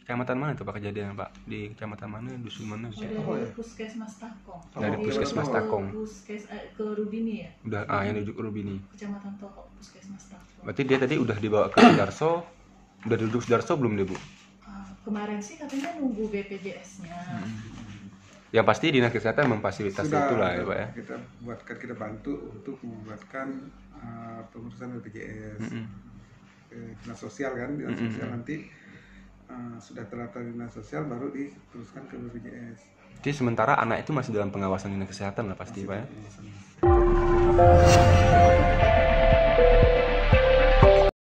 kecamatan mana tuh Pak kejadian Pak? Di kecamatan mana, dusun mana? Dari Puskesmas Takong. Dari Puskesmas Takong. Ke Rubini ya? Udah yang dirujuk ke Rubini. Kecamatan Toko, Puskesmas Takong. Berarti dia tadi udah dibawa ke Sudarso. Udah duduk Sudarso belum deh Bu? Kemarin sih katanya nunggu BPJS-nya. Yang pasti dinas kesehatan memfasilitasi itulah ya Pak ya. Kita bantu untuk membuatkan pengurusan BPJS. Dinas sosial kan, dinas sosial nanti sudah terdaftar dinas sosial baru diteruskan ke BPJS. Jadi sementara anak itu masih dalam pengawasan dinas kesehatan lah pasti Pak ya.